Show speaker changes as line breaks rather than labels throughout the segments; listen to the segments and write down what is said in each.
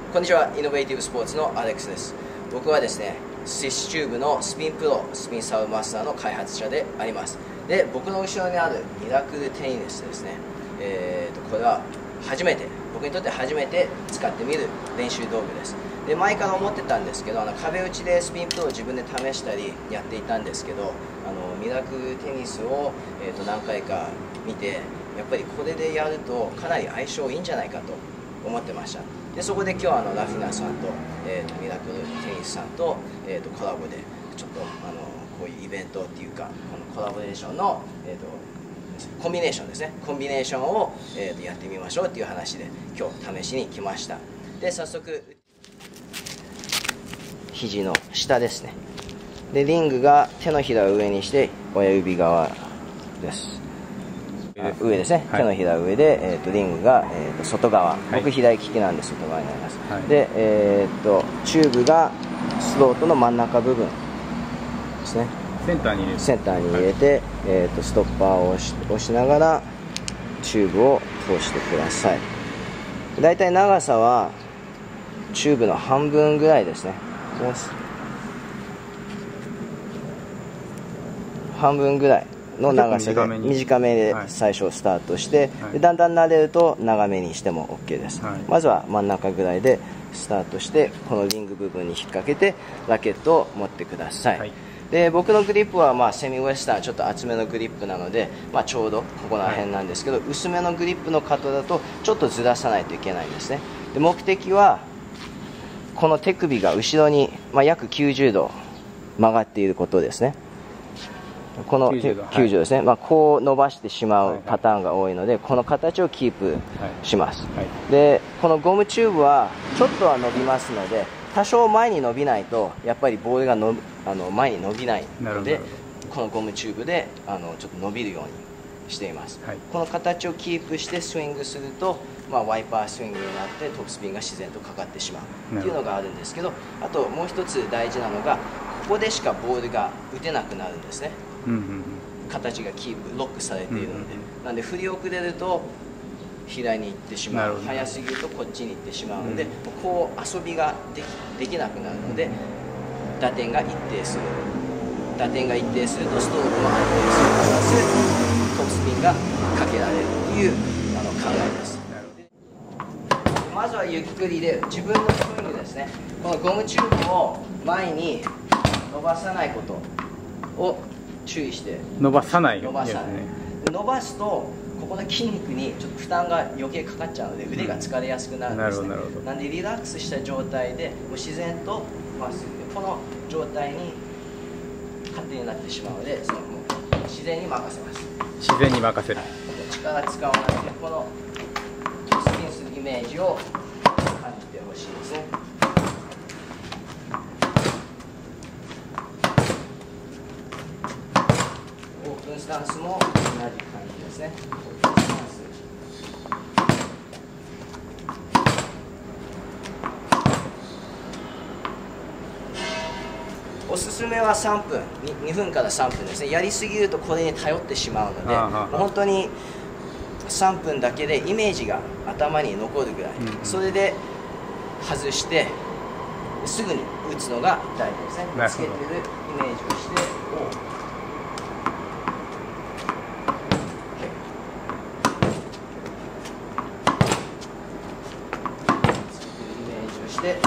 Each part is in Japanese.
こんにちは、イノベーティブスポーツのアレックスです。僕はですね、スイッシュチューブのスピンプロ、スピンサーブマスターの開発者であります。で、僕の後ろにあるミラクルテニスですね、これは僕にとって初めて使ってみる練習道具です。で、前から思ってたんですけど、壁打ちでスピンプロを自分で試したりやっていたんですけど、ミラクルテニスを、何回か見て、やっぱりこれでやるとかなり相性いいんじゃないかと思ってました。でそこで今日はラフィナさんと、ミラクルテニスさんと、コラボでちょっとこういうイベントっていうかこのコラボレーションの、コンビネーションですね、コンビネーションを、やってみましょうっていう話で今日試しに来ました。で早速肘の下ですね。でリングが手のひらを上にして親指側です。上ですね、手のひら上で、リングが、外側、僕左利きなんで外側になります、で、チューブがスロートの真ん中部分ですね、センターに入れて、ストッパーを押しながらチューブを通してください。だいたい長さはチューブの半分ぐらいですね。半分ぐらいの長さで短めで最初スタートして、でだんだん慣れると長めにしても OK です。まずは真ん中ぐらいでスタートして、このリング部分に引っ掛けてラケットを持ってください。で僕のグリップはセミウエスタン、ちょっと厚めのグリップなので、ちょうどここら辺なんですけど、薄めのグリップの方だとちょっとずらさないといけないんですね。で目的はこの手首が後ろに、約90度曲がっていることですね。この90度ですね、こう伸ばしてしまうパターンが多いので、この形をキープします。でこのゴムチューブはちょっとは伸びますので、多少前に伸びないとやっぱりボールが前に伸びないので、このゴムチューブでちょっと伸びるようにしています。この形をキープしてスイングすると、ワイパースイングになってトップスピンが自然とかかってしまうっていうのがあるんですけど、あともう一つ大事なのが、ここでしかボールが打てなくなるんですね。形がキープロックされているので、なんで振り遅れると左に行ってしまう、速すぎるとこっちに行ってしまうので、こう遊びができなくなるので、打点が一定するとストロークも安定するプラストップスピンがかけられるという考えです。まずはゆっくりで自分のスイングですね、このゴムチューブを前に伸ばさないことを注意して、伸ばすとここの筋肉にちょっと負担が余計かかっちゃうので、腕が疲れやすくなるんですね。なんでリラックスした状態でもう自然とまっすぐで、この状態に勝手になってしまうので、もう自然に任せます。力使わなくて、このスピンするイメージを感じてほしいですね。オープンスタンスも同じ感じですね。おすすめは3分、2分から3分ですね。やりすぎるとこれに頼ってしまうので、本当に3分だけでイメージが頭に残るぐらい、それで外してすぐに打つのが大事ですね。つけてるイメージをして、で、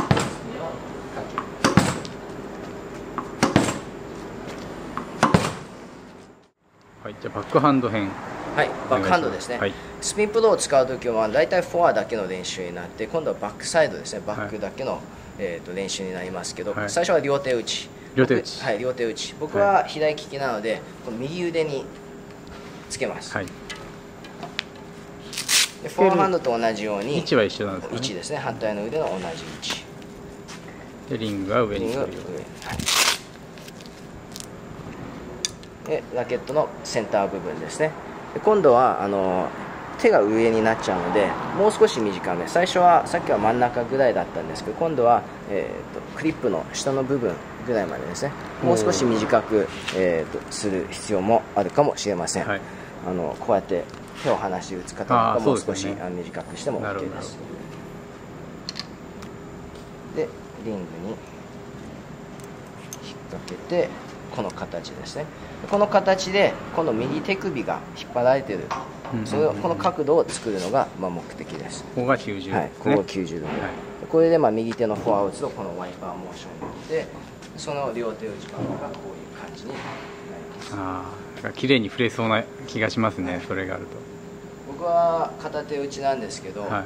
じゃあバックハンド編。
バックハンドですね。スピンプロを使うときは大体フォアだけの練習になって、今度はバックサイドですね、バックだけの、練習になりますけど、最初は両手打ち。僕は左利きなので、この右腕につけます。でフォアハンドと同じように
位置は一緒なんですね。
位置ですね、反対の腕の同じ位置
でリングが上に来る。
でラケットのセンター部分ですね。で今度は手が上になっちゃうので、もう少し短め、最初はさっきは真ん中ぐらいだったんですけど、今度は、クリップの下の部分ぐらいまでですね、もう少し短く、する必要もあるかもしれません。こうやって手を離して打つ方とかもう少し短くしても OK です。 でリングに引っ掛けて、この形ですね。この形でこの右手首が引っ張られてる、この角度を作るのが目的です。
ここが90度ですね。
はい、ここが90度、これで右手のフォアを打つとこのワイパーモーションになって、その両手打ちバックがこういう感じになります。
ああ、綺麗に振れそうな気がしますね、それがあると。
僕は片手打ちなんですけど、こ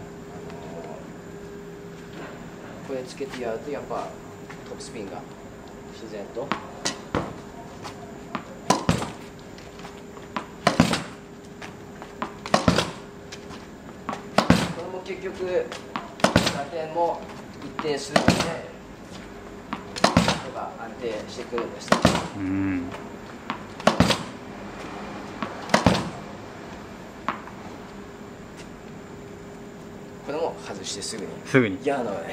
れつけてやるとやっぱトップスピンが自然と。結局打点も一定するので、手が安定してくるんです。これも外してすぐにやらないです。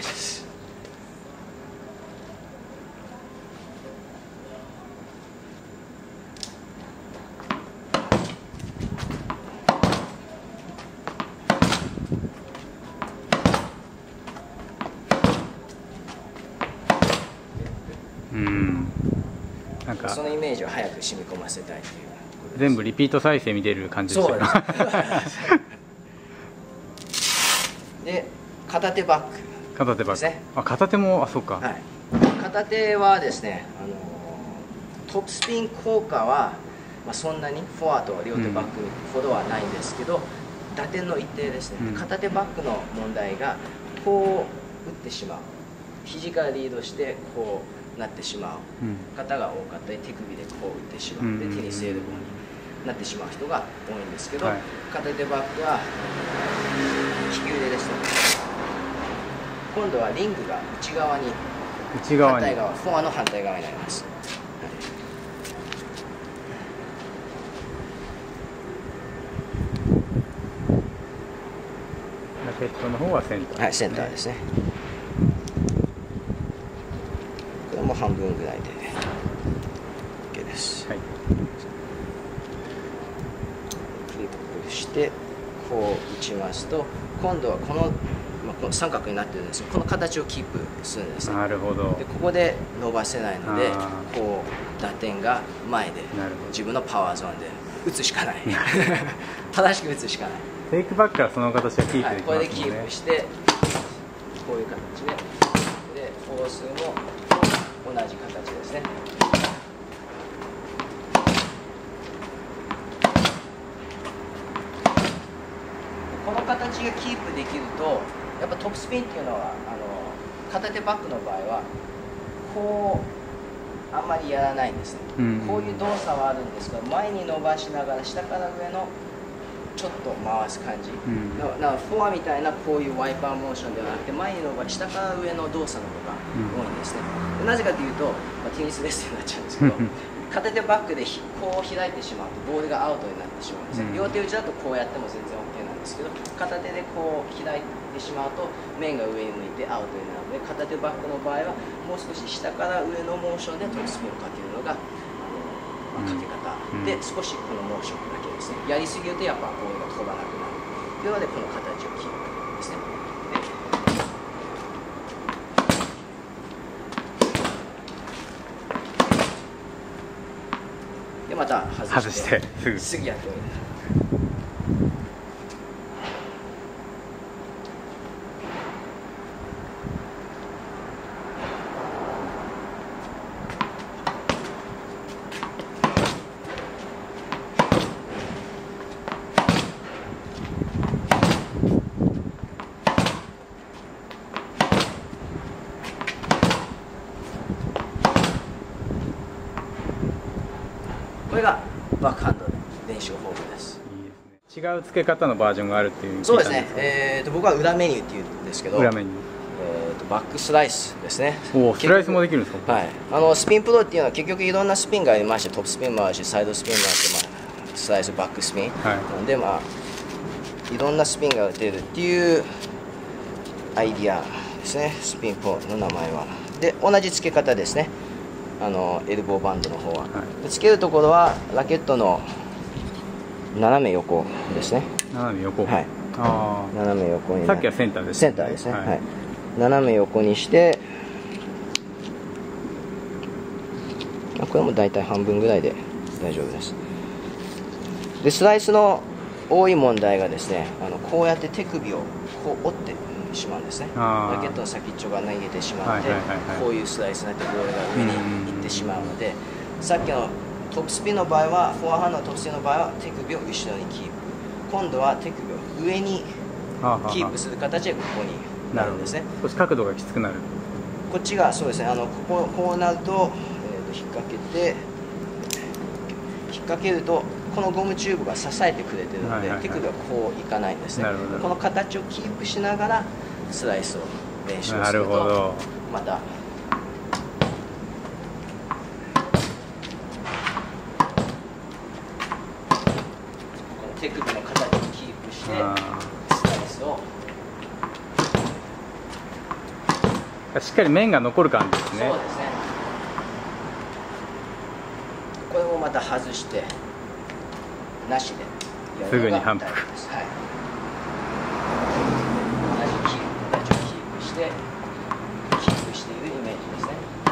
なんか
そのイメージを早く染み込ませたいという。
全部リピート再生見てる感じですよ。
で、片手バックですね。
片手も、そうか。
片手はですね、トップスピン効果は、そんなにフォアと両手バックほどはないんですけど、打点の一定ですね。片手バックの問題がこう打ってしまう、肘からリードしてこうなってしまう方が多かったり、手首でこう打ってしまってテニスエルボーになってしまう人が多いんですけど、片手バックは利き腕ですと、今度はリングが内側に、反対側、フォアの反対側になります。
ラケットの方はセンターですね。
はい、センターですね。これも半分ぐらいで OK です。クリップしてこう打ちますと、今度はこの三角になってるんですけど、この形をキープするんですね。
なるほど。
でここで伸ばせないので、こう打点が前で自分のパワーゾーンで打つしかない正しく打つしかない。
テイクバックからその形はキープできますもんね。
これでキープしてこういう形で、フォースも同じ形ですね。この形がキープできると、やっぱトップスピンっていうのは片手バックの場合はこうあんまりやらないんですね。こういう動作はあるんですけど、前に伸ばしながら下から上のちょっと回す感じ、フォアみたいなこういうワイパーモーションではなくて、前に伸ばし下から上の動作の方が多いんですね。なぜかというと、テニスレッスンになっちゃうんですけど片手バックでこう開いてしまうとボールがアウトになってしまうんですね。両手打ちだとこうやっても全然 OK なんですけど、片手でこう開いてしまうと面が上に向いてアウトになるので、片手バックの場合はもう少し下から上のモーションでトップスピンをかけるのがかけ方で、少しこのモーションだけですね。やりすぎるとやっぱボールが飛ばなくなるというので、この形をキープですね。でまた外してすぐやってみる。これがバックハンドの練習方法です。
違う付け方のバージョンがあるっていう。
そうですね。僕は裏メニューっていうんですけど、
裏メニュー。
バックスライスですね。
スライスもできるんですか。
はい。スピンプロっていうのは結局いろんなスピンがありまして、トップスピンもあるし、サイドスピンもあって、スライス、バックスピン。でいろんなスピンが打てるっていうアイディアですね。スピンプロの名前は。で同じ付け方ですね。エルボーバンドの方は、つけるところはラケットの斜め横ですね。
斜め横。
はい。斜め横に。
さっきはセンターです。
センターですね。はい。斜め横にしてこれも大体半分ぐらいで大丈夫です。でスライスの多い問題がですね、こうやって手首をこう折ってしまうんですね。ラケットの先っちょが投げてしまって、こういうスライスになってボールが上に行ってしまうので、さっきのトップスピンの場合は、フォアハンドのトップスピンの場合は手首を後ろにキープ、今度は手首を上にキープする形でここになるんですね。
少し角度がきつくなる。
こっちがそうですね、こうなると、引っ掛けるとこのゴムチューブが支えてくれてるので、手首はこういかないんですね。この形をキープしながらスライスを練習するとまた手首の形をキープしてスライスを
しっかり面が残る感じですね。
そうですね。これもまた外してなしです
ぐに反復。
はい、同じ形をキープしているイメージですね。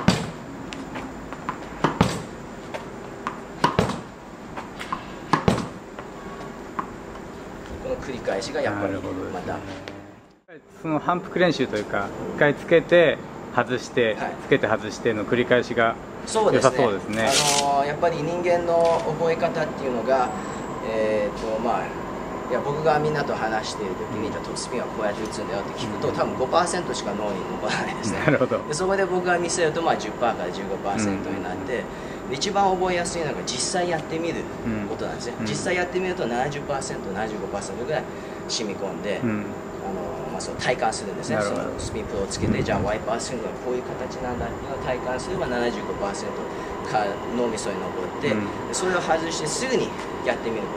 この繰り返しがやっぱりまた
その反復練習というか、一回つけて外してつけて外しての繰り返しが良さそうですね。
やっぱり人間の覚え方っていうのが、いや僕がみんなと話している時に、じゃあトップスピンはこうやって打つんだよって聞くと、多分 5% しか脳に残らないですね。
なるほど。
でそこで僕が見せると、10% から 15% になって、一番覚えやすいのが実際やってみることなんですね。実際やってみると 70%、75% ぐらい染み込んで、その体感するんですね。そのスピンプロをつけて、じゃあワイパースイングがこういう形なんだっていうのを体感すれば 75% か脳みそに残って、それを外してすぐにやってみること、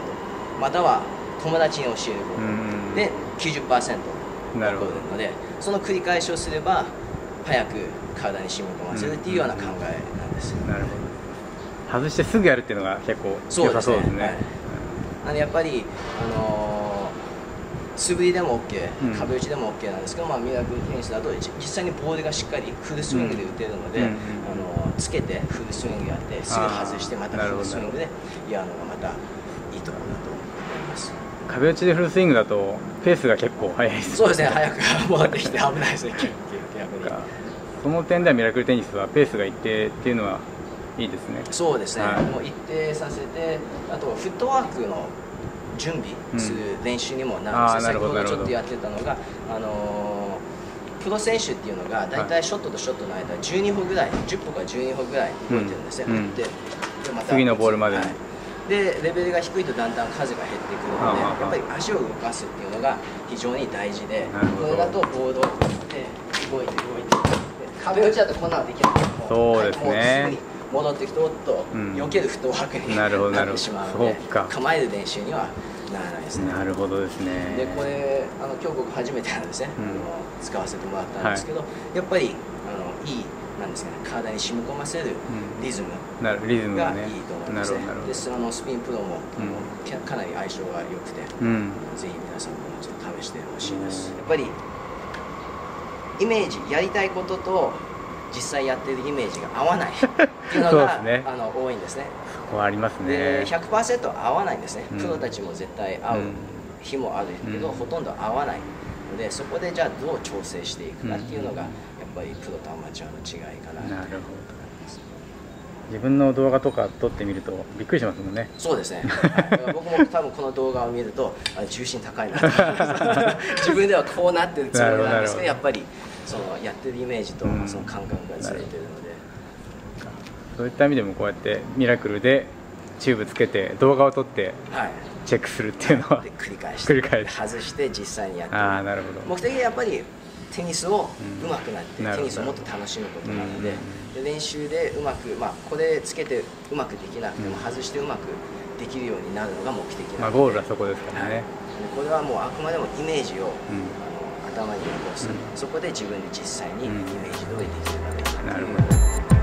または友達に教えることで 90% 残るので、その繰り返しをすれば早く体に染み込ませるっていうような考えなんです。
なるほど。外してすぐやるっていうのが結構良さそうですね。
やっぱり素振りでも OK、壁打ちでも OK なんですけど、ミラクルテニスだと実際にボールがしっかりフルスイングで打てるので、つけてフルスイングやってすぐ外してまたフルスイングでやるのがまたいいところだと思います。
壁打ちでフルスイングだとペースが結構速いですね。
そうですね、早く戻ってきて危ないですね、逆に。
その点ではミラクルテニスはペースが一定っていうのはいいですね。
そうですね、もう一定させて、あとフットワークの準備する練習にもなるんですよ。先ほどちょっとやってたのが、プロ選手っていうのが大体ショットとショットの間12歩ぐらい、10歩から12歩ぐらい動いてるんですね。でまた
次のボールまでに、
でレベルが低いとだんだん数が減ってくるので、やっぱり足を動かすっていうのが非常に大事で、これだとボールを打って動いて壁打ちだとこんなのできない。
そうですね。
戻ってきておっと避けるフットワークになってしまうので、構える練習にはならないですね。
なるほどですね。
でこれ今日僕初めてなんですね、使わせてもらったんですけど、やっぱりいいなんですかね、体に染み込ませるリズムがいいと思うんですね。でスピンプロもかなり相性が良くて、ぜひ皆さんもちょっと試してほしいです。やっぱりイメージ、やりたいことと実際やってるイメージが合わないっていうのが多いんですね。
そこはありますね。
で 100% 合わないんですね。プロたちも絶対合う日もあるけど、ほとんど合わないので、そこでじゃあどう調整していくかっていうのがやっぱりプロとアマチュアの違いかなと思います。
自分の動画とか撮ってみるとびっくりしますもんね。
そうですね、僕も多分この動画を見ると重心高いなと思います自分ではこうなってるつもりなんですけど、やっぱりそのやってるイメージとその感覚がずれてるので、
そういった意味でもこうやってミラクルでチューブつけて動画を撮ってチェックするっていうのは、
繰り返して外して実際にやってみる。目的はやっぱりテニスを上手くなってテニスをもっと楽しむことなので、練習でうまく、これつけてうまくできなくても外してうまくできるようになるのが目的なので、
ゴールはそこですからね。
これはもうあくまでもイメージを頭に残す、そこで自分で実際にイメージ通りできればいいなという。